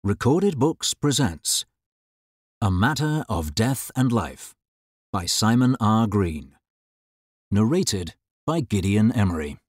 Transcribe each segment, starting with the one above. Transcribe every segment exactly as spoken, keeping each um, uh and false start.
Recorded Books presents A Matter of Death and Life by Simon R. Green. Narrated by Gideon Emery.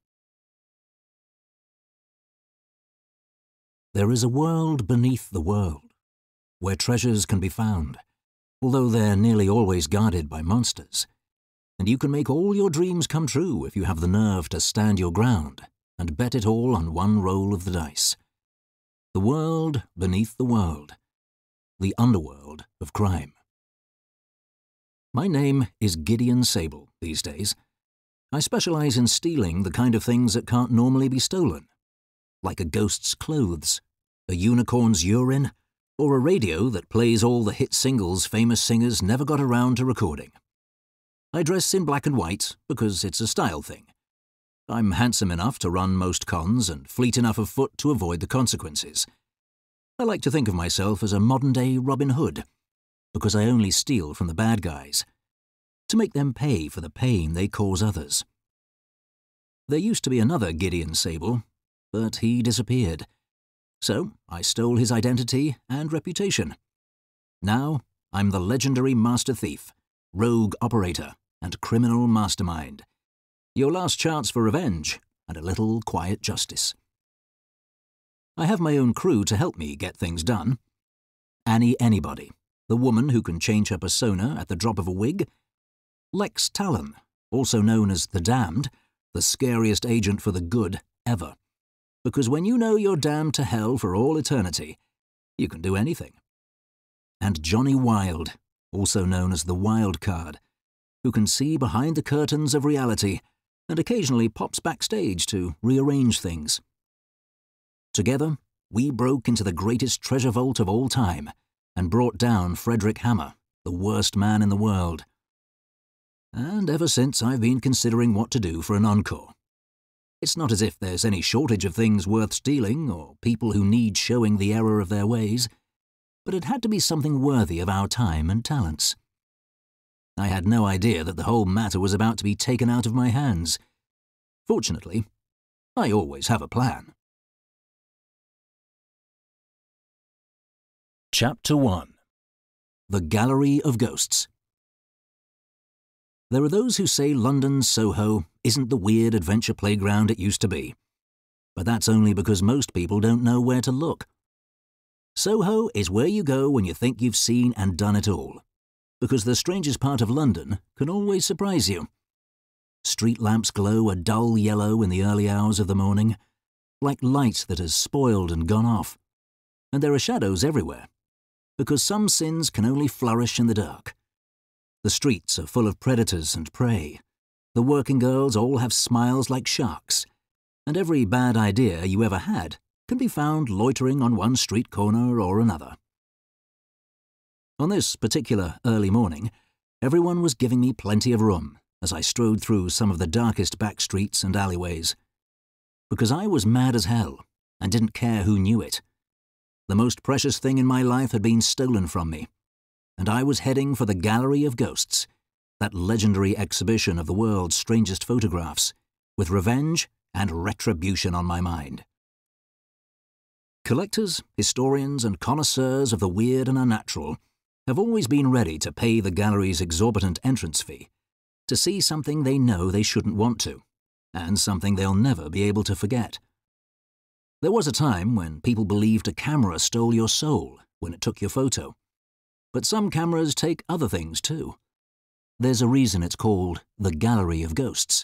There is a world beneath the world, where treasures can be found, although they're nearly always guarded by monsters, and you can make all your dreams come true if you have the nerve to stand your ground and bet it all on one roll of the dice. The world beneath the world, the underworld of crime. My name is Gideon Sable these days. I specialize in stealing the kind of things that can't normally be stolen, like a ghost's clothes, a unicorn's urine, or a radio that plays all the hit singles famous singers never got around to recording. I dress in black and white because it's a style thing. I'm handsome enough to run most cons and fleet enough of foot to avoid the consequences. I like to think of myself as a modern-day Robin Hood, because I only steal from the bad guys, to make them pay for the pain they cause others. There used to be another Gideon Sable, but he disappeared. So I stole his identity and reputation. Now I'm the legendary master thief, rogue operator, and criminal mastermind. Your last chance for revenge and a little quiet justice. I have my own crew to help me get things done. Annie Anybody, the woman who can change her persona at the drop of a wig. Lex Talon, also known as the Damned, the scariest agent for the good ever. Because when you know you're damned to hell for all eternity, you can do anything. And Johnny Wild, also known as the Wild Card, who can see behind the curtains of reality and occasionally pops backstage to rearrange things. Together, we broke into the greatest treasure vault of all time and brought down Frederick Hammer, the worst man in the world. And ever since, I've been considering what to do for an encore. It's not as if there's any shortage of things worth stealing or people who need showing the error of their ways, but it had to be something worthy of our time and talents. I had no idea that the whole matter was about to be taken out of my hands. Fortunately, I always have a plan. Chapter one. The Gallery of Ghosts. There are those who say London's Soho isn't the weird adventure playground it used to be. But that's only because most people don't know where to look. Soho is where you go when you think you've seen and done it all, because the strangest part of London can always surprise you. Street lamps glow a dull yellow in the early hours of the morning, like light that has spoiled and gone off. And there are shadows everywhere, because some sins can only flourish in the dark. The streets are full of predators and prey. The working girls all have smiles like sharks, and every bad idea you ever had can be found loitering on one street corner or another. On this particular early morning, everyone was giving me plenty of room as I strode through some of the darkest back streets and alleyways. Because I was mad as hell and didn't care who knew it. The most precious thing in my life had been stolen from me, and I was heading for the Gallery of Ghosts, that legendary exhibition of the world's strangest photographs, with revenge and retribution on my mind. Collectors, historians, and connoisseurs of the weird and unnatural have always been ready to pay the gallery's exorbitant entrance fee to see something they know they shouldn't want to, and something they'll never be able to forget. There was a time when people believed a camera stole your soul when it took your photo. But some cameras take other things too. There's a reason it's called the Gallery of Ghosts.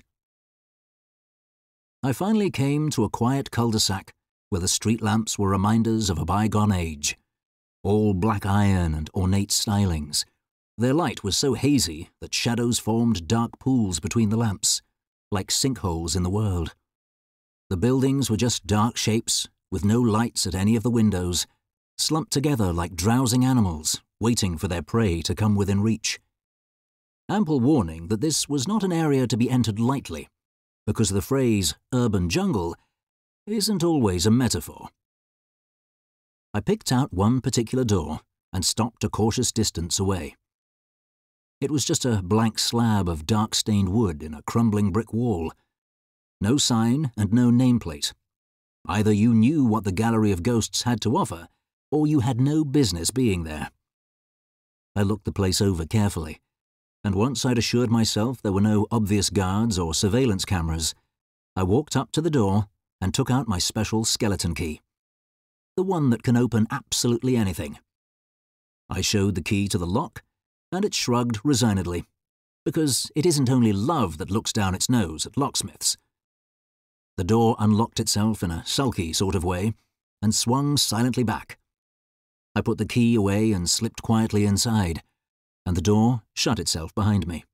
I finally came to a quiet cul-de-sac where the street lamps were reminders of a bygone age. All black iron and ornate stylings. Their light was so hazy that shadows formed dark pools between the lamps, like sinkholes in the world. The buildings were just dark shapes, with no lights at any of the windows, slumped together like drowsing animals, waiting for their prey to come within reach. Ample warning that this was not an area to be entered lightly, because the phrase urban jungle isn't always a metaphor. I picked out one particular door and stopped a cautious distance away. It was just a blank slab of dark-stained wood in a crumbling brick wall. No sign and no nameplate. Either you knew what the Gallery of Ghosts had to offer, or you had no business being there. I looked the place over carefully, and once I'd assured myself there were no obvious guards or surveillance cameras, I walked up to the door and took out my special skeleton key, the one that can open absolutely anything. I showed the key to the lock, and it shrugged resignedly, because it isn't only love that looks down its nose at locksmiths. The door unlocked itself in a sulky sort of way and swung silently back. I put the key away and slipped quietly inside, and the door shut itself behind me.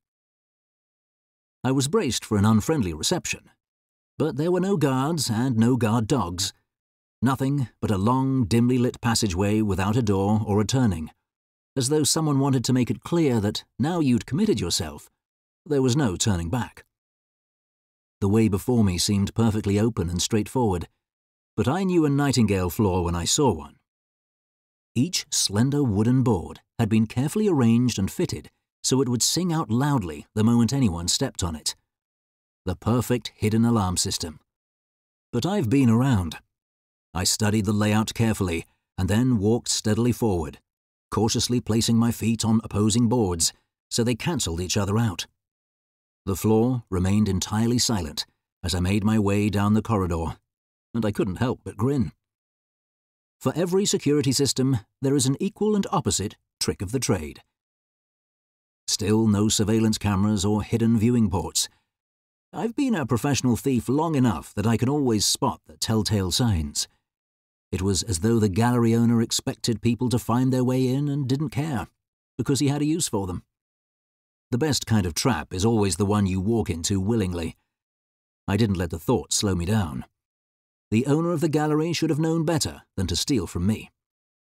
I was braced for an unfriendly reception, but there were no guards and no guard dogs. Nothing but a long, dimly lit passageway without a door or a turning, as though someone wanted to make it clear that now you'd committed yourself, there was no turning back. The way before me seemed perfectly open and straightforward, but I knew a nightingale floor when I saw one. Each slender wooden board had been carefully arranged and fitted so it would sing out loudly the moment anyone stepped on it. The perfect hidden alarm system. But I've been around. I studied the layout carefully and then walked steadily forward, cautiously placing my feet on opposing boards so they cancelled each other out. The floor remained entirely silent as I made my way down the corridor, and I couldn't help but grin. For every security system, there is an equal and opposite trick of the trade. Still no surveillance cameras or hidden viewing ports. I've been a professional thief long enough that I can always spot the telltale signs. It was as though the gallery owner expected people to find their way in and didn't care, because he had a use for them. The best kind of trap is always the one you walk into willingly. I didn't let the thought slow me down. The owner of the gallery should have known better than to steal from me.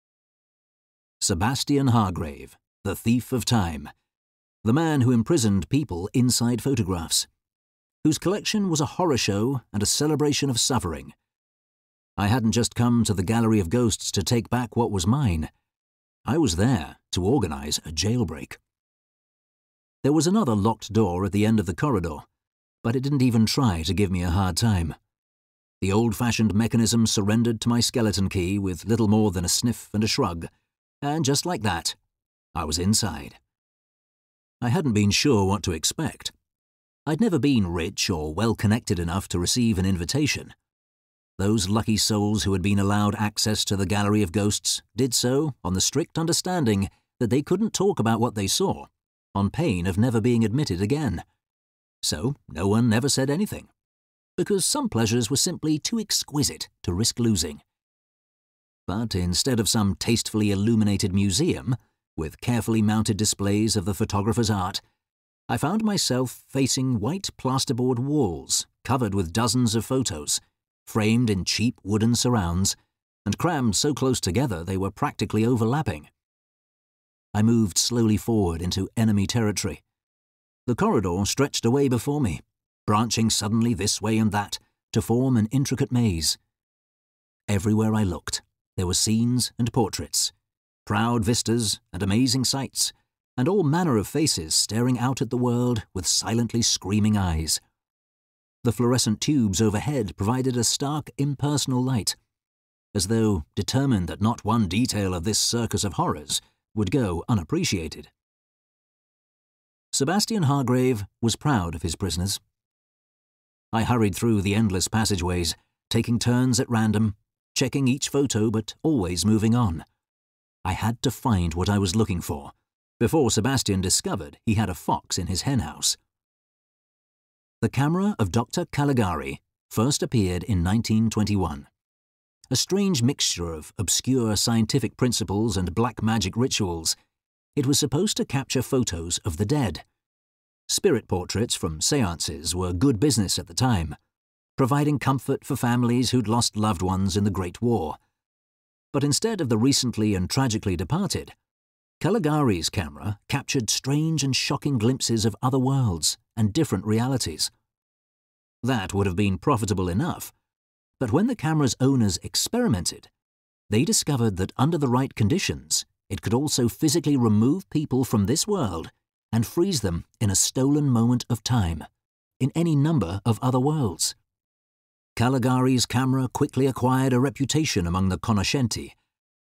Sebastian Hargrave, the thief of time, the man who imprisoned people inside photographs, whose collection was a horror show and a celebration of suffering. I hadn't just come to the Gallery of Ghosts to take back what was mine. I was there to organize a jailbreak. There was another locked door at the end of the corridor, but it didn't even try to give me a hard time. The old-fashioned mechanism surrendered to my skeleton key with little more than a sniff and a shrug, and just like that, I was inside. I hadn't been sure what to expect. I'd never been rich or well-connected enough to receive an invitation. Those lucky souls who had been allowed access to the Gallery of Ghosts did so on the strict understanding that they couldn't talk about what they saw, on pain of never being admitted again. So no one ever said anything, because some pleasures were simply too exquisite to risk losing. But instead of some tastefully illuminated museum, with carefully mounted displays of the photographer's art, I found myself facing white plasterboard walls covered with dozens of photos, framed in cheap wooden surrounds, and crammed so close together they were practically overlapping. I moved slowly forward into enemy territory. The corridor stretched away before me, branching suddenly this way and that to form an intricate maze. Everywhere I looked, there were scenes and portraits, proud vistas and amazing sights, and all manner of faces staring out at the world with silently screaming eyes. The fluorescent tubes overhead provided a stark, impersonal light, as though determined that not one detail of this circus of horrors would go unappreciated. Sebastian Hargrave was proud of his prisoners. I hurried through the endless passageways, taking turns at random, checking each photo but always moving on. I had to find what I was looking for, before Sebastian discovered he had a fox in his henhouse. The camera of Doctor Caligari first appeared in nineteen twenty-one. A strange mixture of obscure scientific principles and black magic rituals, it was supposed to capture photos of the dead. Spirit portraits from seances were good business at the time, providing comfort for families who'd lost loved ones in the Great War. But instead of the recently and tragically departed, Caligari's camera captured strange and shocking glimpses of other worlds and different realities. That would have been profitable enough, but when the camera's owners experimented, they discovered that under the right conditions, it could also physically remove people from this world and freeze them in a stolen moment of time, in any number of other worlds. Caligari's camera quickly acquired a reputation among the conoscenti,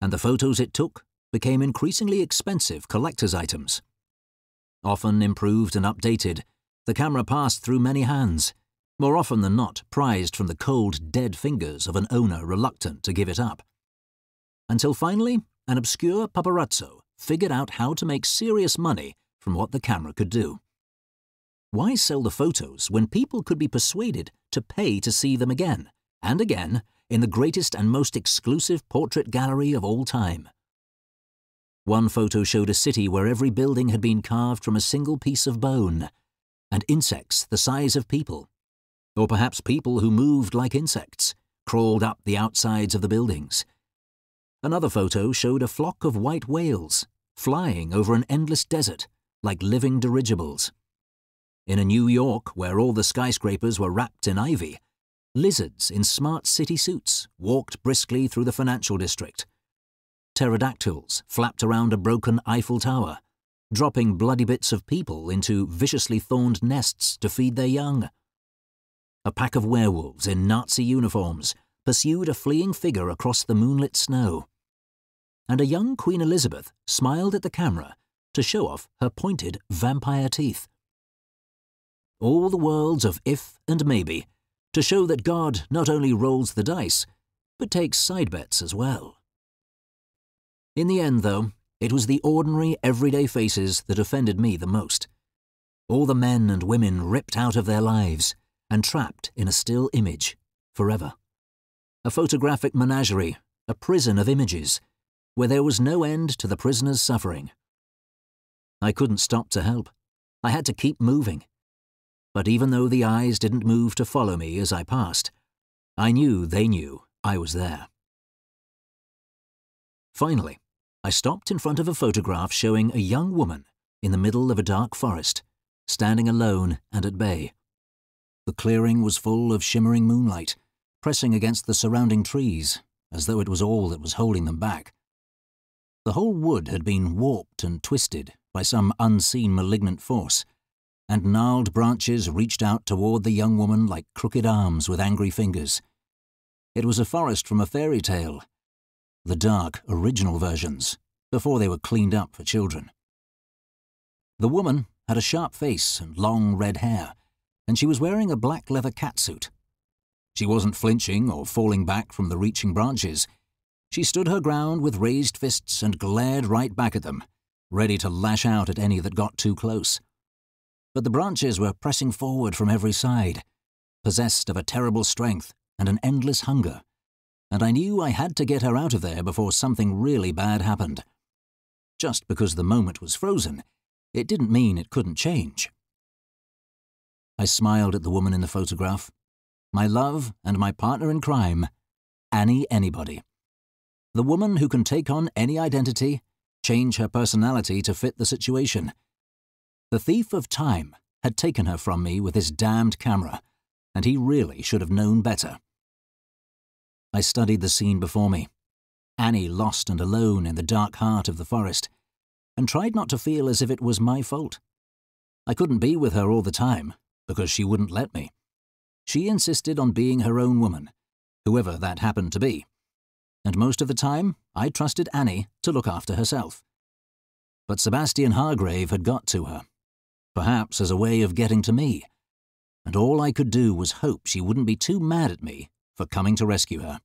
and the photos it took became increasingly expensive collector's items. Often improved and updated, the camera passed through many hands, more often than not prized from the cold, dead fingers of an owner reluctant to give it up. Until finally, an obscure paparazzo figured out how to make serious money from what the camera could do. Why sell the photos when people could be persuaded to pay to see them again and again in the greatest and most exclusive portrait gallery of all time? One photo showed a city where every building had been carved from a single piece of bone, and insects the size of people, or perhaps people who moved like insects, crawled up the outsides of the buildings. Another photo showed a flock of white whales flying over an endless desert like living dirigibles. In a New York where all the skyscrapers were wrapped in ivy, lizards in smart city suits walked briskly through the financial district. Pterodactyls flapped around a broken Eiffel Tower, dropping bloody bits of people into viciously thorned nests to feed their young. A pack of werewolves in Nazi uniforms pursued a fleeing figure across the moonlit snow. And a young Queen Elizabeth smiled at the camera to show off her pointed vampire teeth. All the worlds of if and maybe, to show that God not only rolls the dice, but takes side bets as well. In the end, though, it was the ordinary, everyday faces that offended me the most. All the men and women ripped out of their lives and trapped in a still image forever. A photographic menagerie, a prison of images, where there was no end to the prisoner's suffering. I couldn't stop to help. I had to keep moving. But even though the eyes didn't move to follow me as I passed, I knew they knew I was there. Finally, I stopped in front of a photograph showing a young woman in the middle of a dark forest, standing alone and at bay. The clearing was full of shimmering moonlight, pressing against the surrounding trees, as though it was all that was holding them back. The whole wood had been warped and twisted by some unseen malignant force, and gnarled branches reached out toward the young woman like crooked arms with angry fingers. It was a forest from a fairy tale, the dark, original versions, before they were cleaned up for children. The woman had a sharp face and long red hair, and she was wearing a black leather catsuit. She wasn't flinching or falling back from the reaching branches. She stood her ground with raised fists and glared right back at them, ready to lash out at any that got too close. But the branches were pressing forward from every side, possessed of a terrible strength and an endless hunger, and I knew I had to get her out of there before something really bad happened. Just because the moment was frozen, it didn't mean it couldn't change. I smiled at the woman in the photograph, my love and my partner in crime, Annie Anybody. The woman who can take on any identity, change her personality to fit the situation. The thief of time had taken her from me with his damned camera, and he really should have known better. I studied the scene before me, Annie lost and alone in the dark heart of the forest, and tried not to feel as if it was my fault. I couldn't be with her all the time, because she wouldn't let me. She insisted on being her own woman, whoever that happened to be, and most of the time I trusted Annie to look after herself. But Sebastian Hargrave had got to her, perhaps as a way of getting to me, and all I could do was hope she wouldn't be too mad at me for coming to rescue her.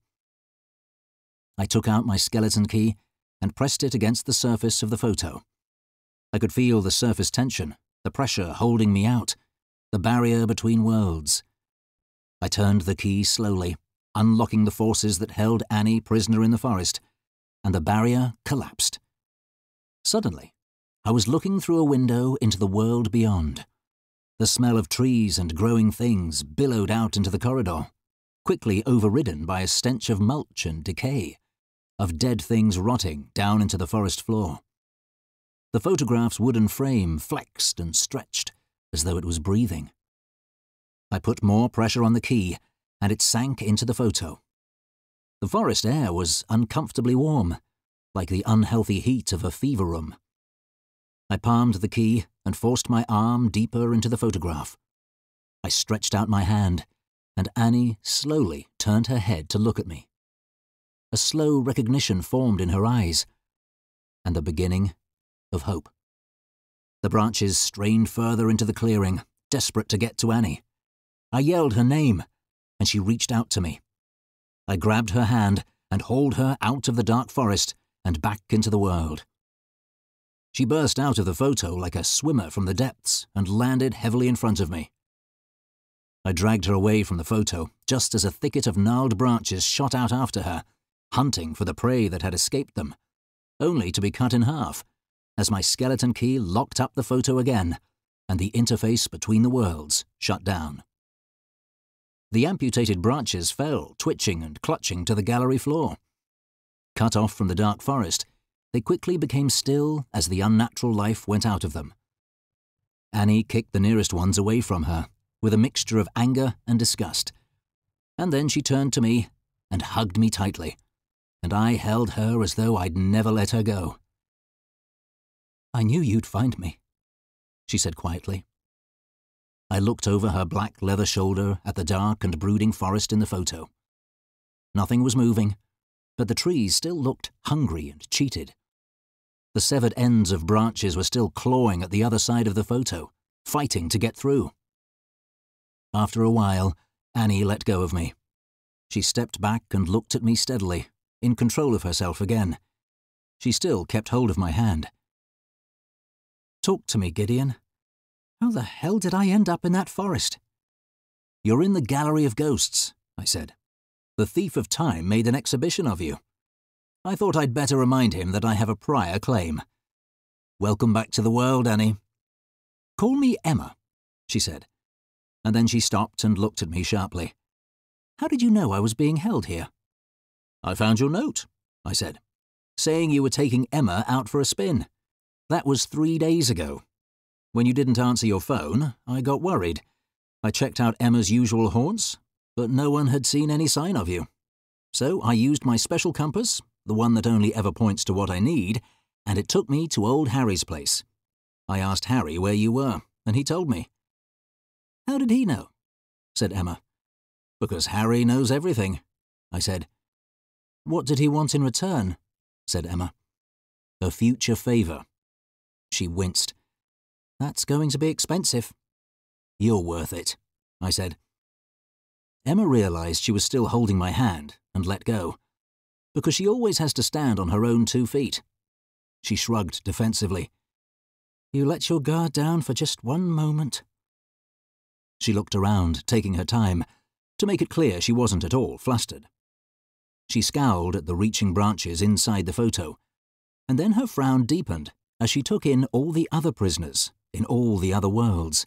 I took out my skeleton key and pressed it against the surface of the photo. I could feel the surface tension, the pressure holding me out, the barrier between worlds. I turned the key slowly, unlocking the forces that held Annie prisoner in the forest, and the barrier collapsed. Suddenly, I was looking through a window into the world beyond. The smell of trees and growing things billowed out into the corridor, quickly overridden by a stench of mulch and decay, of dead things rotting down into the forest floor. The photograph's wooden frame flexed and stretched as though it was breathing. I put more pressure on the key, and it sank into the photo. The forest air was uncomfortably warm, like the unhealthy heat of a fever room. I palmed the key and forced my arm deeper into the photograph. I stretched out my hand, and Annie slowly turned her head to look at me. a slow recognition formed in her eyes, and the beginning of hope. The branches strained further into the clearing, desperate to get to Annie. I yelled her name, and she reached out to me. I grabbed her hand and hauled her out of the dark forest and back into the world. She burst out of the photo like a swimmer from the depths and landed heavily in front of me. I dragged her away from the photo just as a thicket of gnarled branches shot out after her, hunting for the prey that had escaped them, only to be cut in half as my skeleton key locked up the photo again and the interface between the worlds shut down. The amputated branches fell, twitching and clutching to the gallery floor. Cut off from the dark forest, they quickly became still as the unnatural life went out of them. Annie kicked the nearest ones away from her, with a mixture of anger and disgust. And then she turned to me and hugged me tightly, and I held her as though I'd never let her go. "I knew you'd find me," she said quietly. I looked over her black leather shoulder at the dark and brooding forest in the photo. Nothing was moving, but the trees still looked hungry and cheated. The severed ends of branches were still clawing at the other side of the photo, fighting to get through. After a while, Annie let go of me. She stepped back and looked at me steadily, in control of herself again. She still kept hold of my hand. "Talk to me, Gideon. How the hell did I end up in that forest?" "You're in the Gallery of Ghosts," I said. "The Thief of Time made an exhibition of you. I thought I'd better remind him that I have a prior claim. Welcome back to the world, Annie." "Call me Emma," she said, and then she stopped and looked at me sharply. "How did you know I was being held here?" "I found your note," I said, "saying you were taking Emma out for a spin. That was three days ago. When you didn't answer your phone, I got worried. I checked out Emma's usual haunts, but no one had seen any sign of you. So I used my special compass, the one that only ever points to what I need, and it took me to old Harry's place. I asked Harry where you were, and he told me." "How did he know?" said Emma. "Because Harry knows everything," I said. "What did he want in return?" said Emma. "A future favour." She winced. "That's going to be expensive." "You're worth it," I said. Emma realised she was still holding my hand and let go, because she always has to stand on her own two feet. She shrugged defensively. "You let your guard down for just one moment." She looked around, taking her time, to make it clear she wasn't at all flustered. She scowled at the reaching branches inside the photo, and then her frown deepened as she took in all the other prisoners in all the other worlds.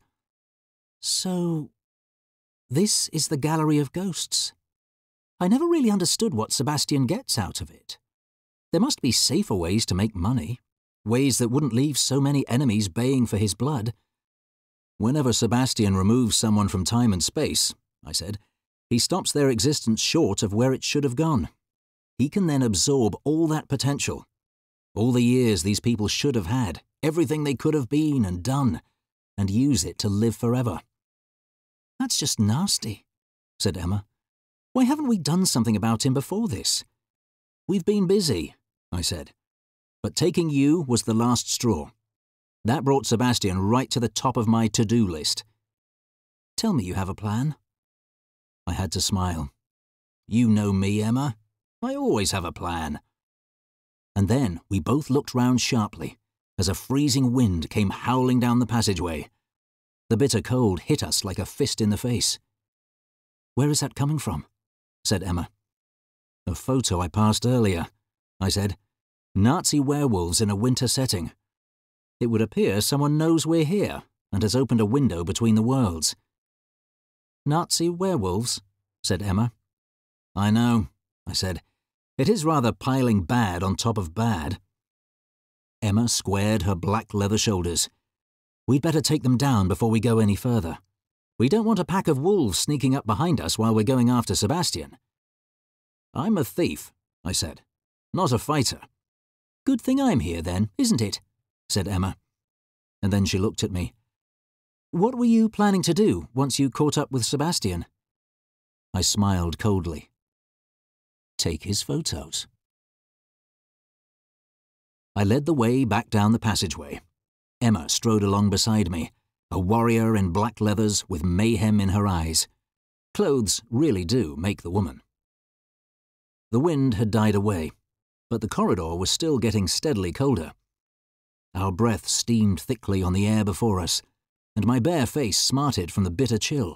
"So, this is the Gallery of Ghosts. I never really understood what Sebastian gets out of it. There must be safer ways to make money, ways that wouldn't leave so many enemies baying for his blood." "Whenever Sebastian removes someone from time and space," I said, "he stops their existence short of where it should have gone. He can then absorb all that potential, all the years these people should have had, everything they could have been and done, and use it to live forever." "That's just nasty," said Emma. "Why haven't we done something about him before this?" "We've been busy," I said. "But taking you was the last straw. That brought Sebastian right to the top of my to-do list." "Tell me you have a plan." I had to smile. "You know me, Emma. I always have a plan." And then we both looked round sharply as a freezing wind came howling down the passageway. The bitter cold hit us like a fist in the face. "Where is that coming from?" said Emma. "A photo I passed earlier," I said. "Nazi werewolves in a winter setting. It would appear someone knows we're here and has opened a window between the worlds." "Nazi werewolves?" said Emma. "I know," I said. "It is rather piling bad on top of bad." Emma squared her black leather shoulders. "We'd better take them down before we go any further. We don't want a pack of wolves sneaking up behind us while we're going after Sebastian." "I'm a thief," I said, "not a fighter." "Good thing I'm here then, isn't it?" said Emma. And then she looked at me. "What were you planning to do once you caught up with Sebastian?" I smiled coldly. take his photos. I led the way back down the passageway. Emma strode along beside me, a warrior in black leathers with mayhem in her eyes. Clothes really do make the woman. The wind had died away, but the corridor was still getting steadily colder. Our breath steamed thickly on the air before us, and my bare face smarted from the bitter chill.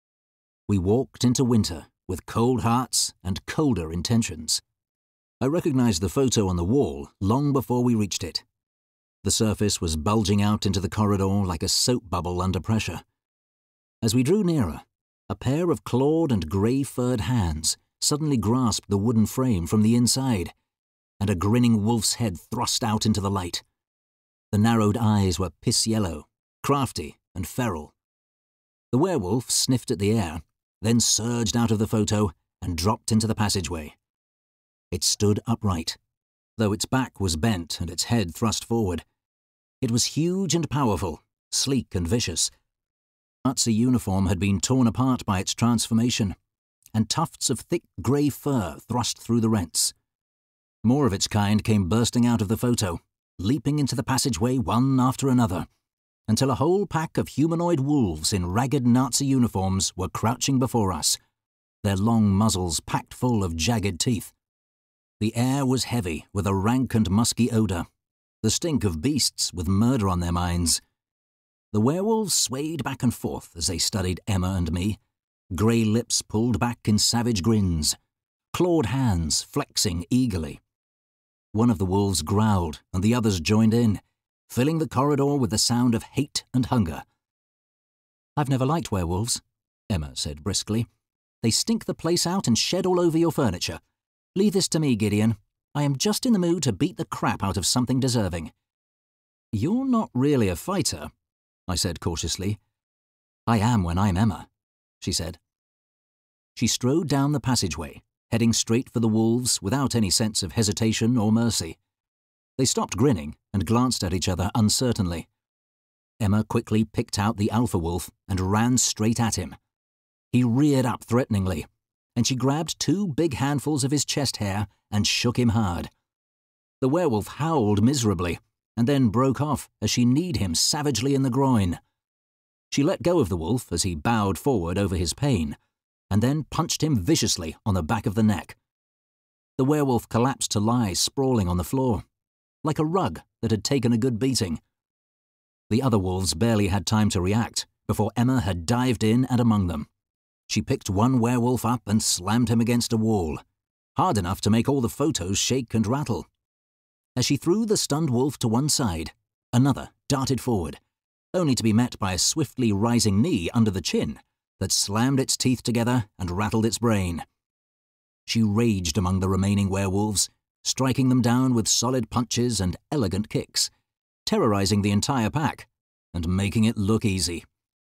We walked into winter with cold hearts and colder intentions. I recognized the photo on the wall long before we reached it. The surface was bulging out into the corridor like a soap bubble under pressure. As we drew nearer, a pair of clawed and grey-furred hands suddenly grasped the wooden frame from the inside, and a grinning wolf's head thrust out into the light. The narrowed eyes were piss-yellow, crafty and feral. The werewolf sniffed at the air, then surged out of the photo and dropped into the passageway. It stood upright, though its back was bent and its head thrust forward. It was huge and powerful, sleek and vicious. Its uniform had been torn apart by its transformation, and tufts of thick grey fur thrust through the rents. More of its kind came bursting out of the photo, leaping into the passageway one after another, until a whole pack of humanoid wolves in ragged Nazi uniforms were crouching before us, their long muzzles packed full of jagged teeth. The air was heavy with a rank and musky odour, the stink of beasts with murder on their minds. The werewolves swayed back and forth as they studied Emma and me, grey lips pulled back in savage grins, clawed hands flexing eagerly. One of the wolves growled and the others joined in, filling the corridor with the sound of hate and hunger. "I've never liked werewolves," Emma said briskly. "They stink the place out and shed all over your furniture. Leave this to me, Gideon. I am just in the mood to beat the crap out of something deserving." "You're not really a fighter," I said cautiously. "I am when I'm Emma," she said. She strode down the passageway, heading straight for the wolves without any sense of hesitation or mercy. They stopped grinning and glanced at each other uncertainly. Emma quickly picked out the alpha wolf and ran straight at him. He reared up threateningly, and she grabbed two big handfuls of his chest hair and shook him hard. The werewolf howled miserably, and then broke off as she kneed him savagely in the groin. She let go of the wolf as he bowed forward over his pain, and then punched him viciously on the back of the neck. The werewolf collapsed to lie sprawling on the floor, like a rug that had taken a good beating. The other wolves barely had time to react before Emma had dived in and among them. She picked one werewolf up and slammed him against a wall, hard enough to make all the photos shake and rattle. As she threw the stunned wolf to one side, another darted forward, only to be met by a swiftly rising knee under the chin that slammed its teeth together and rattled its brain. She raged among the remaining werewolves, striking them down with solid punches and elegant kicks, terrorizing the entire pack and making it look easy.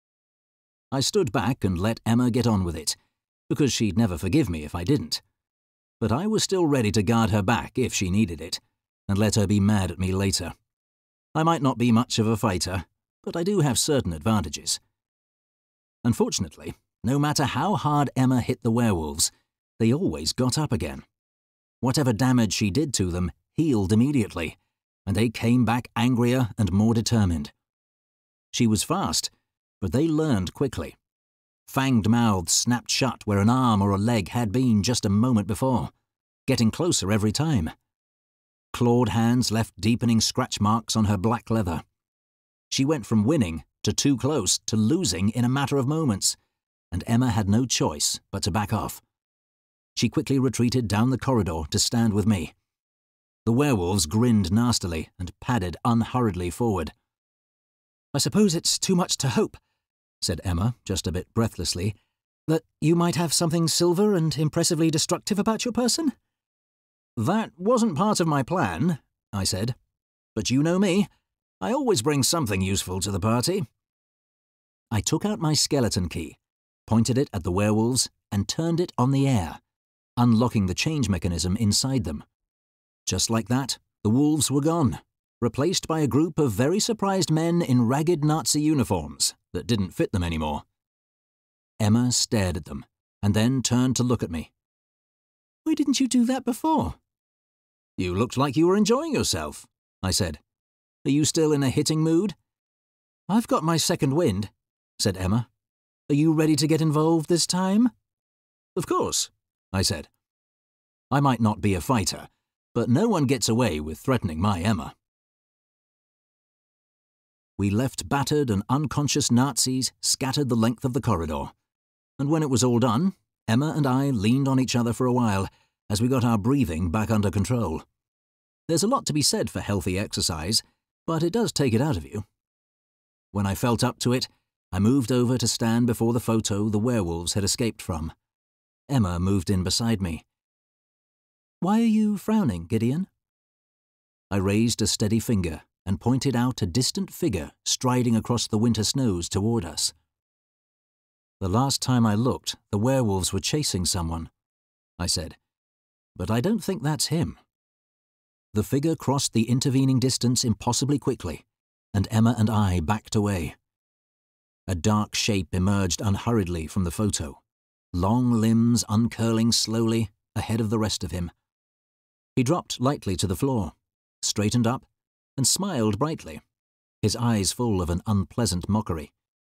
I stood back and let Emma get on with it, because she'd never forgive me if I didn't. But I was still ready to guard her back if she needed it, and let her be mad at me later. I might not be much of a fighter, but I do have certain advantages. Unfortunately, no matter how hard Emma hit the werewolves, they always got up again. Whatever damage she did to them healed immediately, and they came back angrier and more determined. She was fast, but they learned quickly. Fanged mouths snapped shut where an arm or a leg had been just a moment before, getting closer every time. Clawed hands left deepening scratch marks on her black leather. She went from winning to too close to losing in a matter of moments, and Emma had no choice but to back off. She quickly retreated down the corridor to stand with me. The werewolves grinned nastily and padded unhurriedly forward. "I suppose it's too much to hope," said Emma, just a bit breathlessly, "that you might have something silver and impressively destructive about your person?" "That wasn't part of my plan," I said. "But you know me. I always bring something useful to the party." I took out my skeleton key, pointed it at the werewolves, and turned it on the air, unlocking the change mechanism inside them. Just like that, the wolves were gone, replaced by a group of very surprised men in ragged Nazi uniforms that didn't fit them anymore. Emma stared at them, and then turned to look at me. Why didn't you do that before? You looked like you were enjoying yourself, I said. Are you still in a hitting mood? I've got my second wind, said Emma. Are you ready to get involved this time? Of course, I said. I might not be a fighter, but no one gets away with threatening my Emma. We left battered and unconscious Nazis scattered the length of the corridor, and when it was all done, Emma and I leaned on each other for a while as we got our breathing back under control. There's a lot to be said for healthy exercise, but it does take it out of you. When I felt up to it, I moved over to stand before the photo the werewolves had escaped from. Emma moved in beside me. Why are you frowning, Gideon? I raised a steady finger and pointed out a distant figure striding across the winter snows toward us. The last time I looked, the werewolves were chasing someone, I said, but I don't think that's him. The figure crossed the intervening distance impossibly quickly, and Emma and I backed away. A dark shape emerged unhurriedly from the photo, long limbs uncurling slowly ahead of the rest of him. He dropped lightly to the floor, straightened up, and smiled brightly, his eyes full of an unpleasant mockery.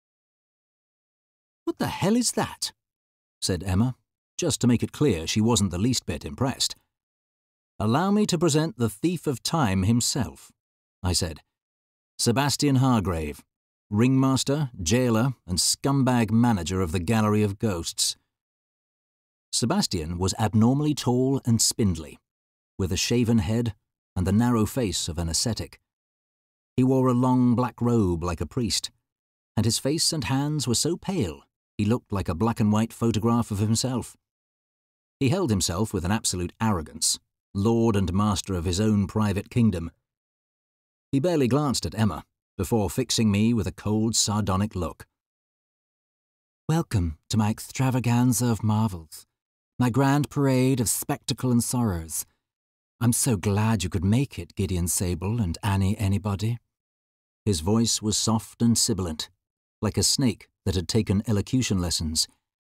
What the hell is that? Said Emma, just to make it clear she wasn't the least bit impressed. Allow me to present the thief of time himself, I said. Sebastian Hargrave, ringmaster, jailer, and scumbag manager of the Gallery of Ghosts. Sebastian was abnormally tall and spindly, with a shaven head and the narrow face of an ascetic. He wore a long black robe like a priest, and his face and hands were so pale he looked like a black and white photograph of himself. He held himself with an absolute arrogance, lord and master of his own private kingdom. He barely glanced at Emma before fixing me with a cold, sardonic look. Welcome to my extravaganza of marvels, my grand parade of spectacle and sorrows. I'm so glad you could make it, Gideon Sable and Annie Anybody. His voice was soft and sibilant, like a snake that had taken elocution lessons.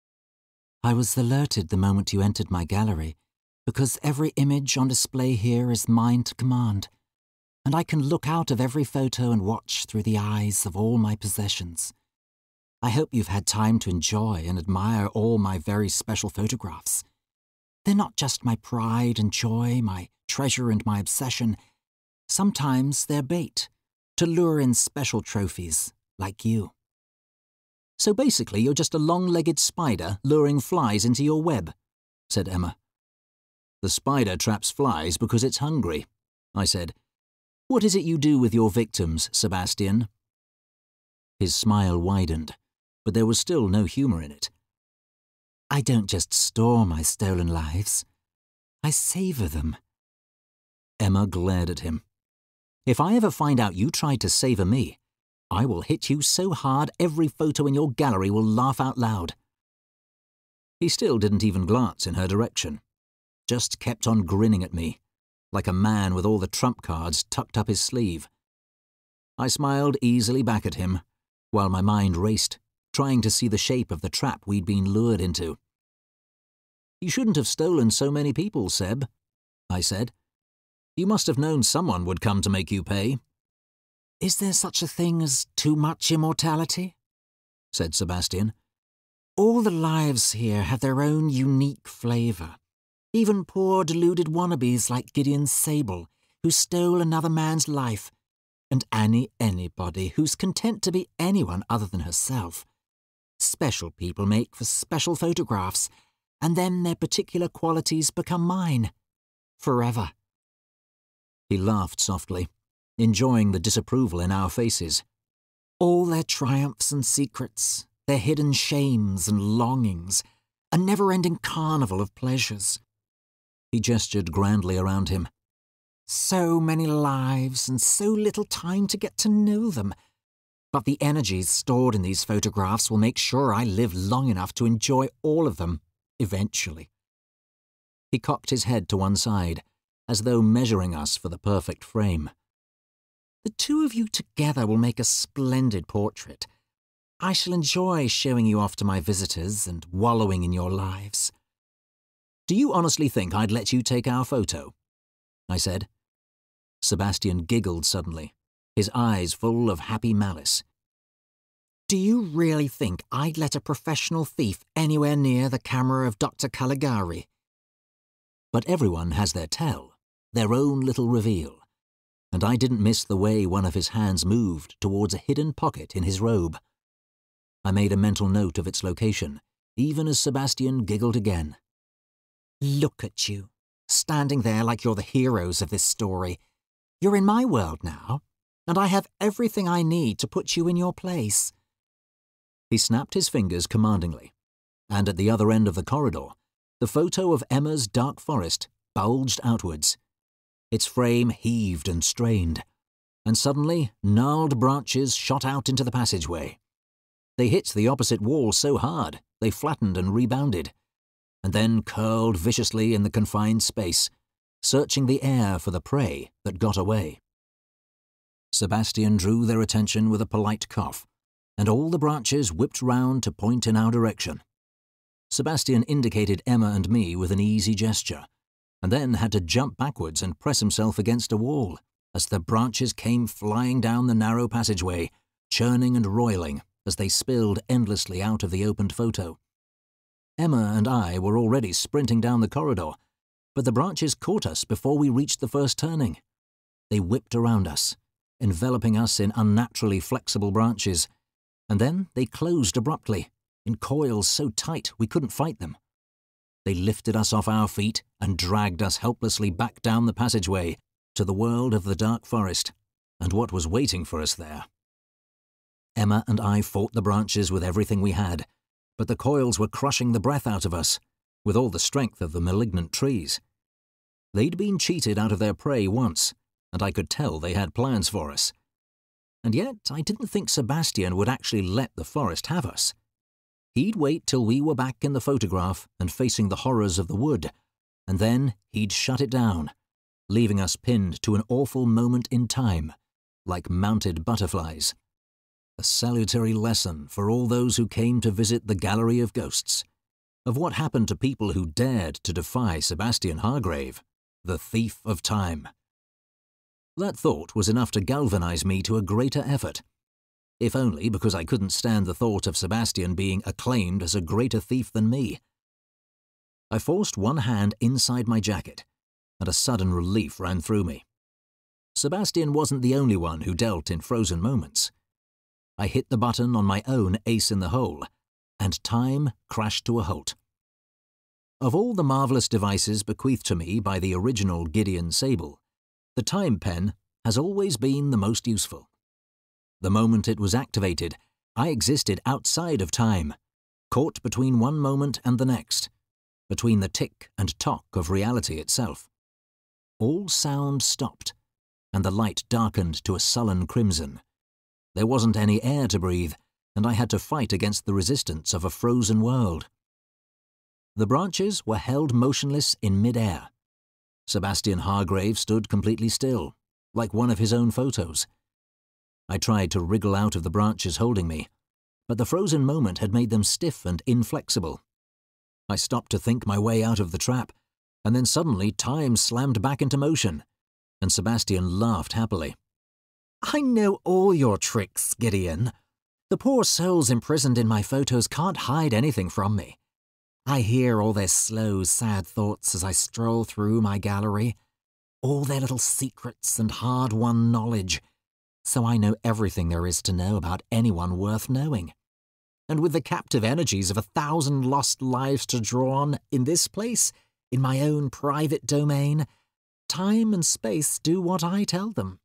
I was alerted the moment you entered my gallery, because every image on display here is mine to command, and I can look out of every photo and watch through the eyes of all my possessions. I hope you've had time to enjoy and admire all my very special photographs. They're not just my pride and joy, my treasure and my obsession. Sometimes they're bait, to lure in special trophies, like you. So basically you're just a long-legged spider luring flies into your web, said Emma. The spider traps flies because it's hungry, I said. What is it you do with your victims, Sebastian? His smile widened, but there was still no humour in it. I don't just store my stolen lives. I savour them. Emma glared at him. If I ever find out you tried to savour me, I will hit you so hard every photo in your gallery will laugh out loud. He still didn't even glance in her direction, just kept on grinning at me, like a man with all the trump cards tucked up his sleeve. I smiled easily back at him, while my mind raced, trying to see the shape of the trap we'd been lured into. You shouldn't have stolen so many people, Seb, I said. You must have known someone would come to make you pay. Is there such a thing as too much immortality? Said Sebastian. All the lives here have their own unique flavour. Even poor deluded wannabes like Gideon Sable, who stole another man's life, and Annie Anybody, who's content to be anyone other than herself. Special people make for special photographs, and then their particular qualities become mine. Forever. He laughed softly, enjoying the disapproval in our faces. All their triumphs and secrets, their hidden shames and longings, a never-ending carnival of pleasures. He gestured grandly around him. So many lives and so little time to get to know them. But the energies stored in these photographs will make sure I live long enough to enjoy all of them, eventually. He cocked his head to one side, as though measuring us for the perfect frame. The two of you together will make a splendid portrait. I shall enjoy showing you off to my visitors and wallowing in your lives. "Do you honestly think I'd let you take our photo?" I said. Sebastian giggled suddenly, his eyes full of happy malice. "Do you really think I'd let a professional thief anywhere near the camera of Doctor Caligari?" But everyone has their tell, their own little reveal, and I didn't miss the way one of his hands moved towards a hidden pocket in his robe. I made a mental note of its location, even as Sebastian giggled again. "Look at you, standing there like you're the heroes of this story. You're in my world now, and I have everything I need to put you in your place." He snapped his fingers commandingly, and at the other end of the corridor, the photo of Emma's dark forest bulged outwards. Its frame heaved and strained, and suddenly gnarled branches shot out into the passageway. They hit the opposite wall so hard they flattened and rebounded, and then curled viciously in the confined space, searching the air for the prey that got away. Sebastian drew their attention with a polite cough, and all the branches whipped round to point in our direction. Sebastian indicated Emma and me with an easy gesture, and then had to jump backwards and press himself against a wall as the branches came flying down the narrow passageway, churning and roiling as they spilled endlessly out of the opened photo. Emma and I were already sprinting down the corridor, but the branches caught us before we reached the first turning. They whipped around us, enveloping us in unnaturally flexible branches, and then they closed abruptly, in coils so tight we couldn't fight them. They lifted us off our feet and dragged us helplessly back down the passageway to the world of the dark forest and what was waiting for us there. Emma and I fought the branches with everything we had, but the coils were crushing the breath out of us, with all the strength of the malignant trees. They'd been cheated out of their prey once, and I could tell they had plans for us. And yet I didn't think Sebastian would actually let the forest have us. He'd wait till we were back in the photograph and facing the horrors of the wood, and then he'd shut it down, leaving us pinned to an awful moment in time, like mounted butterflies. A salutary lesson for all those who came to visit the Gallery of Ghosts, of what happened to people who dared to defy Sebastian Hargrave, the thief of time. That thought was enough to galvanize me to a greater effort, if only because I couldn't stand the thought of Sebastian being acclaimed as a greater thief than me. I forced one hand inside my jacket, and a sudden relief ran through me. Sebastian wasn't the only one who dealt in frozen moments. I hit the button on my own ace in the hole, and time crashed to a halt. Of all the marvellous devices bequeathed to me by the original Gideon Sable, the time pen has always been the most useful. The moment it was activated, I existed outside of time, caught between one moment and the next, between the tick and tock of reality itself. All sound stopped, and the light darkened to a sullen crimson. There wasn't any air to breathe, and I had to fight against the resistance of a frozen world. The branches were held motionless in mid-air. Sebastian Hargrave stood completely still, like one of his own photos. I tried to wriggle out of the branches holding me, but the frozen moment had made them stiff and inflexible. I stopped to think my way out of the trap, and then suddenly time slammed back into motion, and Sebastian laughed happily. "I know all your tricks, Gideon. The poor souls imprisoned in my photos can't hide anything from me. I hear all their slow, sad thoughts as I stroll through my gallery, all their little secrets and hard-won knowledge, so I know everything there is to know about anyone worth knowing. And with the captive energies of a thousand lost lives to draw on in this place, in my own private domain, time and space do what I tell them."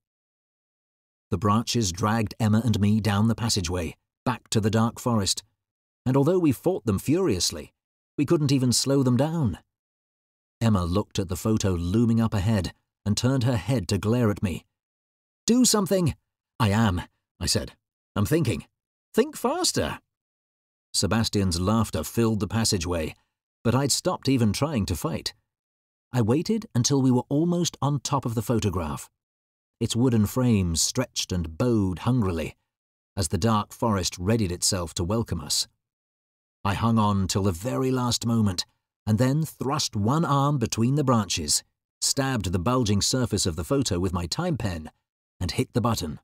The branches dragged Emma and me down the passageway, back to the dark forest, and although we fought them furiously, we couldn't even slow them down. Emma looked at the photo looming up ahead and turned her head to glare at me. "Do something!" "I am," I said. "I'm thinking." "Think faster!" Sebastian's laughter filled the passageway, but I'd stopped even trying to fight. I waited until we were almost on top of the photograph. Its wooden frames stretched and bowed hungrily, as the dark forest readied itself to welcome us. I hung on till the very last moment, and then thrust one arm between the branches, stabbed the bulging surface of the photo with my time pen, and hit the button.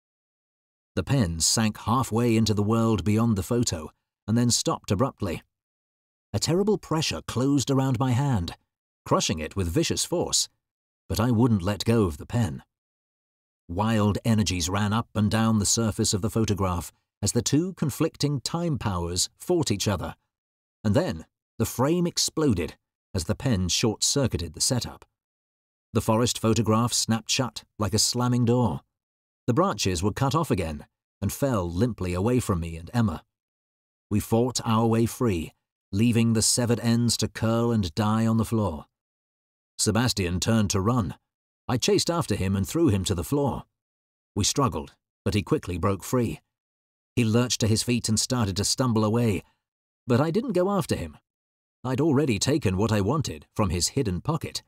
The pen sank halfway into the world beyond the photo, and then stopped abruptly. A terrible pressure closed around my hand, crushing it with vicious force, but I wouldn't let go of the pen. Wild energies ran up and down the surface of the photograph as the two conflicting time powers fought each other, and then the frame exploded as the pen short-circuited the setup. The forest photograph snapped shut like a slamming door. The branches were cut off again and fell limply away from me and Emma. We fought our way free, leaving the severed ends to curl and die on the floor. Sebastian turned to run. I chased after him and threw him to the floor. We struggled, but he quickly broke free. He lurched to his feet and started to stumble away, but I didn't go after him. I'd already taken what I wanted from his hidden pocket.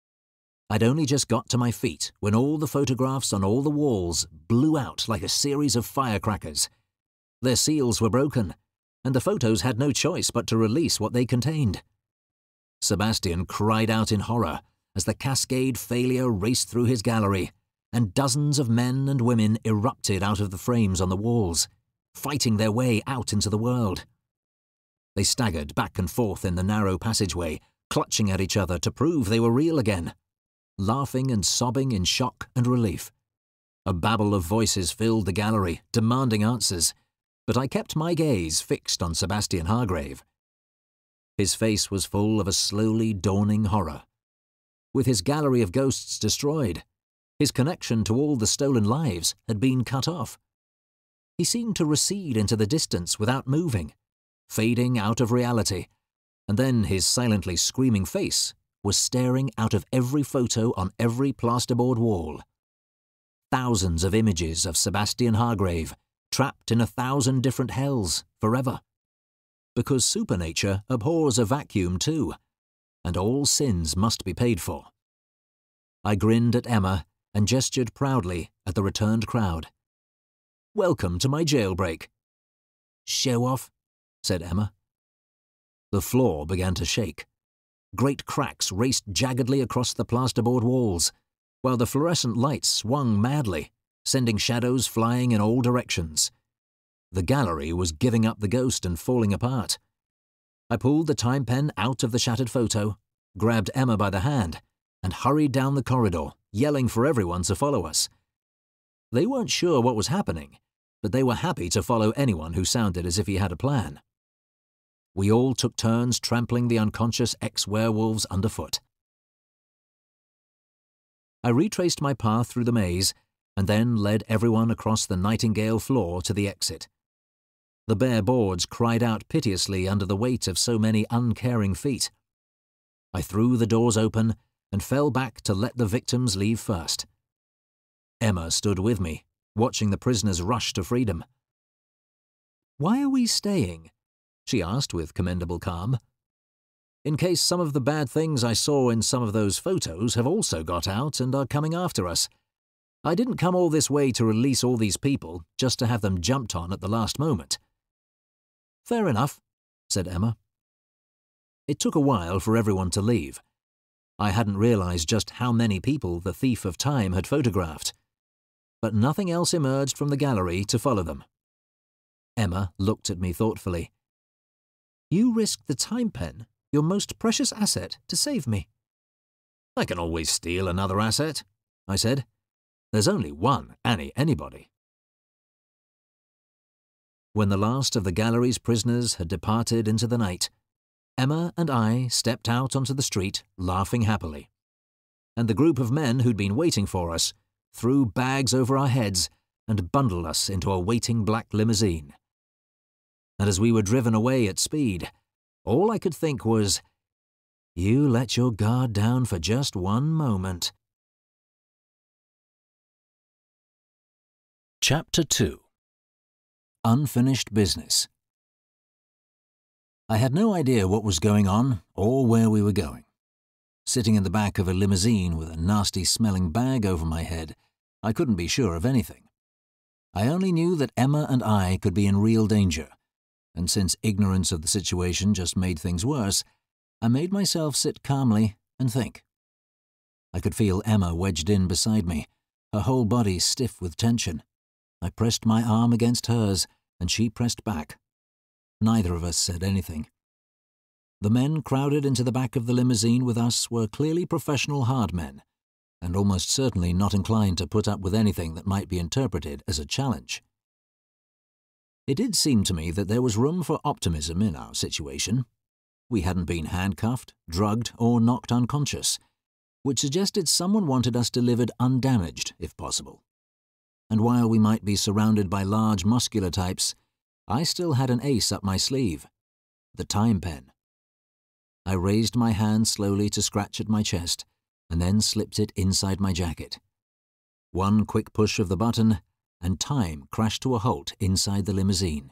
I'd only just got to my feet when all the photographs on all the walls blew out like a series of firecrackers. Their seals were broken, and the photos had no choice but to release what they contained. Sebastian cried out in horror as the cascade failure raced through his gallery, and dozens of men and women erupted out of the frames on the walls, fighting their way out into the world. They staggered back and forth in the narrow passageway, clutching at each other to prove they were real again, laughing and sobbing in shock and relief. A babble of voices filled the gallery, demanding answers, but I kept my gaze fixed on Sebastian Hargrave. His face was full of a slowly dawning horror. With his gallery of ghosts destroyed, his connection to all the stolen lives had been cut off. He seemed to recede into the distance without moving, fading out of reality, and then his silently screaming face was staring out of every photo on every plasterboard wall. Thousands of images of Sebastian Hargrave, trapped in a thousand different hells forever. Because supernature abhors a vacuum too, and all sins must be paid for. I grinned at Emma and gestured proudly at the returned crowd. "Welcome to my jailbreak." "Show off," said Emma. The floor began to shake. Great cracks raced jaggedly across the plasterboard walls, while the fluorescent lights swung madly, sending shadows flying in all directions. The gallery was giving up the ghost and falling apart. I pulled the time pen out of the shattered photo, grabbed Emma by the hand, and hurried down the corridor, yelling for everyone to follow us. They weren't sure what was happening, but they were happy to follow anyone who sounded as if he had a plan. We all took turns trampling the unconscious ex-werewolves underfoot. I retraced my path through the maze and then led everyone across the nightingale floor to the exit. The bare boards cried out piteously under the weight of so many uncaring feet. I threw the doors open and fell back to let the victims leave first. Emma stood with me, watching the prisoners rush to freedom. "Why are we staying?" she asked with commendable calm. "In case some of the bad things I saw in some of those photos have also got out and are coming after us. I didn't come all this way to release all these people just to have them jumped on at the last moment." "Fair enough," said Emma. It took a while for everyone to leave. I hadn't realized just how many people the thief of time had photographed. But nothing else emerged from the gallery to follow them. Emma looked at me thoughtfully. "You risked the time pen, your most precious asset, to save me." "I can always steal another asset," I said. "There's only one Annie anybody." When the last of the gallery's prisoners had departed into the night, Emma and I stepped out onto the street, laughing happily. And the group of men who'd been waiting for us threw bags over our heads and bundled us into a waiting black limousine. And as we were driven away at speed, all I could think was, "You let your guard down for just one moment." Chapter two. Unfinished Business. I had no idea what was going on or where we were going. Sitting in the back of a limousine with a nasty-smelling bag over my head, I couldn't be sure of anything. I only knew that Emma and I could be in real danger, and since ignorance of the situation just made things worse, I made myself sit calmly and think. I could feel Emma wedged in beside me, her whole body stiff with tension. I pressed my arm against hers, and she pressed back. Neither of us said anything. The men crowded into the back of the limousine with us were clearly professional hard men, and almost certainly not inclined to put up with anything that might be interpreted as a challenge. It did seem to me that there was room for optimism in our situation. We hadn't been handcuffed, drugged, or knocked unconscious, which suggested someone wanted us delivered undamaged, if possible. And while we might be surrounded by large muscular types, I still had an ace up my sleeve, the time pen. I raised my hand slowly to scratch at my chest, and then slipped it inside my jacket. One quick push of the button, and time crashed to a halt inside the limousine.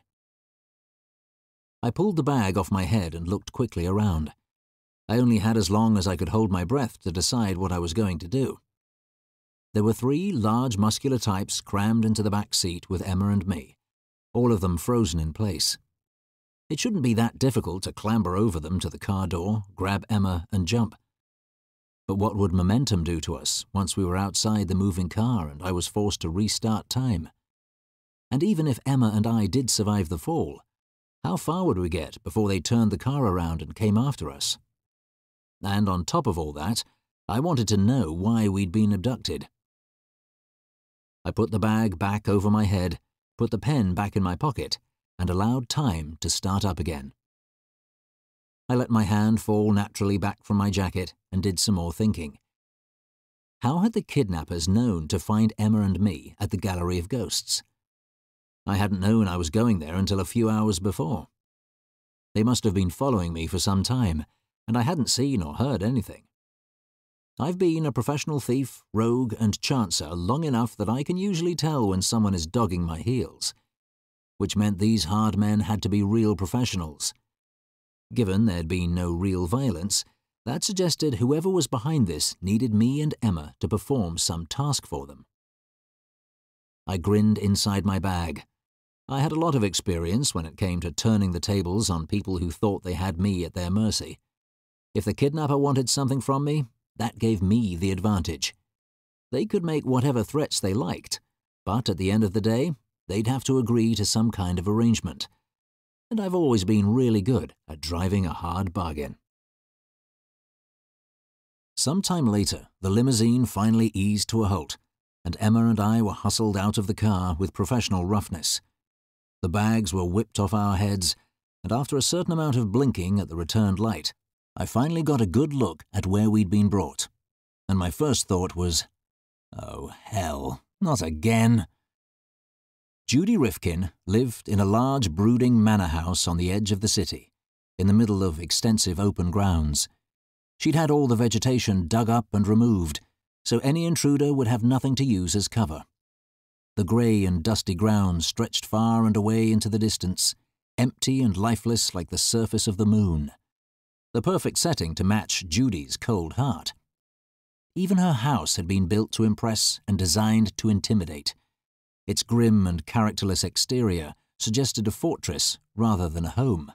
I pulled the bag off my head and looked quickly around. I only had as long as I could hold my breath to decide what I was going to do. There were three large muscular types crammed into the back seat with Emma and me, all of them frozen in place. It shouldn't be that difficult to clamber over them to the car door, grab Emma, and jump. But what would momentum do to us once we were outside the moving car and I was forced to restart time? And even if Emma and I did survive the fall, how far would we get before they turned the car around and came after us? And on top of all that, I wanted to know why we'd been abducted. I put the bag back over my head, put the pen back in my pocket, and allowed time to start up again. I let my hand fall naturally back from my jacket and did some more thinking. How had the kidnappers known to find Emma and me at the Gallery of Ghosts? I hadn't known I was going there until a few hours before. They must have been following me for some time, and I hadn't seen or heard anything. I've been a professional thief, rogue, and chancer long enough that I can usually tell when someone is dogging my heels, which meant these hard men had to be real professionals. Given there'd been no real violence, that suggested whoever was behind this needed me and Emma to perform some task for them. I grinned inside my bag. I had a lot of experience when it came to turning the tables on people who thought they had me at their mercy. If the kidnapper wanted something from me, that gave me the advantage. They could make whatever threats they liked, but at the end of the day, they'd have to agree to some kind of arrangement. And I've always been really good at driving a hard bargain. Some time later, the limousine finally eased to a halt, and Emma and I were hustled out of the car with professional roughness. The bags were whipped off our heads, and after a certain amount of blinking at the returned light, I finally got a good look at where we'd been brought. And my first thought was, oh hell, not again. Judi Rifkin lived in a large brooding manor house on the edge of the city, in the middle of extensive open grounds. She'd had all the vegetation dug up and removed, so any intruder would have nothing to use as cover. The grey and dusty grounds stretched far and away into the distance, empty and lifeless like the surface of the moon. The perfect setting to match Judy's cold heart. Even her house had been built to impress and designed to intimidate. Its grim and characterless exterior suggested a fortress rather than a home.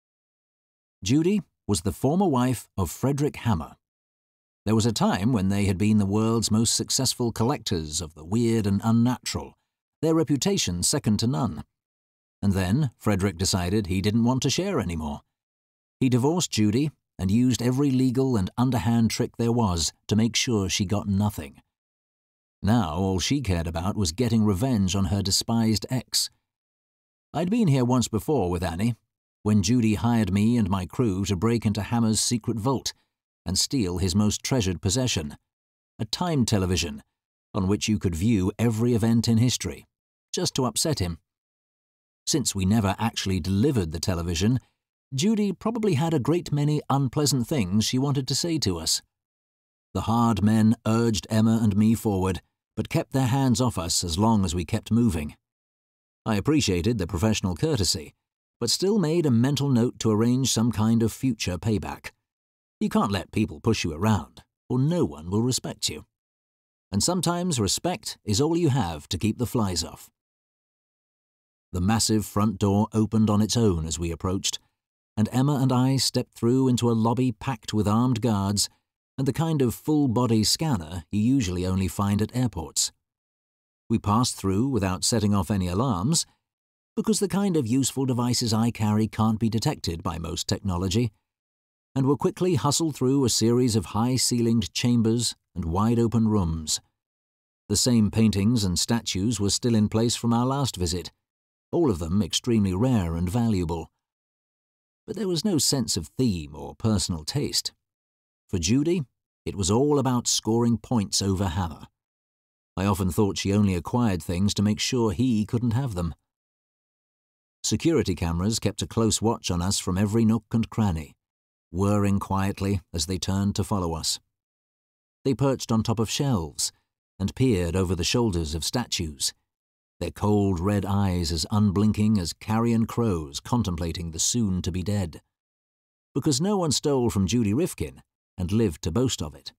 Judi was the former wife of Frederick Hammer. There was a time when they had been the world's most successful collectors of the weird and unnatural, their reputation second to none. And then Frederick decided he didn't want to share anymore. He divorced Judi and used every legal and underhand trick there was to make sure she got nothing. Now all she cared about was getting revenge on her despised ex. I'd been here once before with Annie, when Judi hired me and my crew to break into Hammer's secret vault and steal his most treasured possession, a time television on which you could view every event in history, just to upset him. Since we never actually delivered the television, Judi probably had a great many unpleasant things she wanted to say to us. The hard men urged Emma and me forward, but kept their hands off us as long as we kept moving. I appreciated the professional courtesy, but still made a mental note to arrange some kind of future payback. You can't let people push you around, or no one will respect you. And sometimes respect is all you have to keep the flies off. The massive front door opened on its own as we approached, and Emma and I stepped through into a lobby packed with armed guards and the kind of full-body scanner you usually only find at airports. We passed through without setting off any alarms, because the kind of useful devices I carry can't be detected by most technology, and were quickly hustled through a series of high-ceilinged chambers and wide-open rooms. The same paintings and statues were still in place from our last visit, all of them extremely rare and valuable. But there was no sense of theme or personal taste. For Judi, it was all about scoring points over Hannah. I often thought she only acquired things to make sure he couldn't have them. Security cameras kept a close watch on us from every nook and cranny, whirring quietly as they turned to follow us. They perched on top of shelves and peered over the shoulders of statues, their cold red eyes as unblinking as carrion crows contemplating the soon-to-be dead. Because no one stole from Judi Rifkin and lived to boast of it.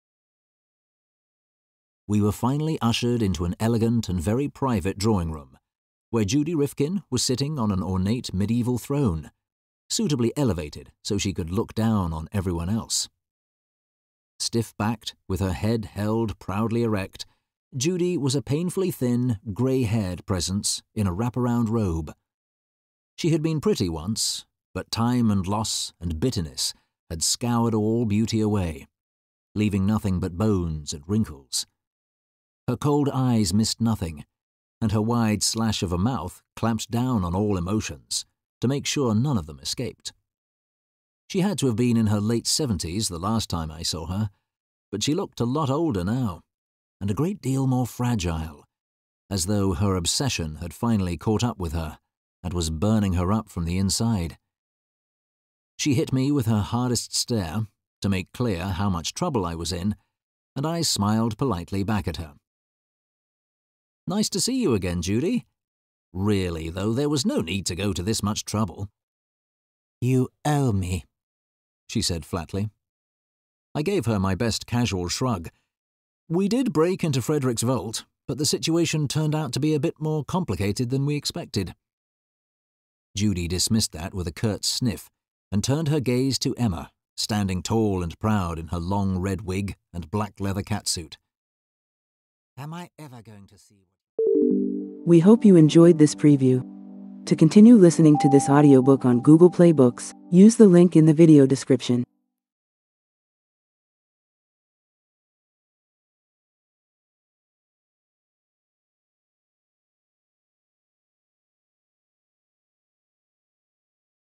We were finally ushered into an elegant and very private drawing room, where Judi Rifkin was sitting on an ornate medieval throne, suitably elevated so she could look down on everyone else. Stiff-backed, with her head held proudly erect, Judi was a painfully thin, grey-haired presence in a wraparound robe. She had been pretty once, but time and loss and bitterness had scoured all beauty away, leaving nothing but bones and wrinkles. Her cold eyes missed nothing, and her wide slash of a mouth clamped down on all emotions to make sure none of them escaped. She had to have been in her late seventies the last time I saw her, but she looked a lot older now, and a great deal more fragile, as though her obsession had finally caught up with her and was burning her up from the inside. She hit me with her hardest stare to make clear how much trouble I was in, and I smiled politely back at her. "Nice to see you again, Judi. Really, though, there was no need to go to this much trouble." "You owe me," she said flatly. I gave her my best casual shrug. We did break into Frederick's vault, but the situation turned out to be a bit more complicated than we expected. Judi dismissed that with a curt sniff and turned her gaze to Emma, standing tall and proud in her long red wig and black leather catsuit. "Am I ever going to see what..." We hope you enjoyed this preview. To continue listening to this audiobook on Google Play Books, use the link in the video description.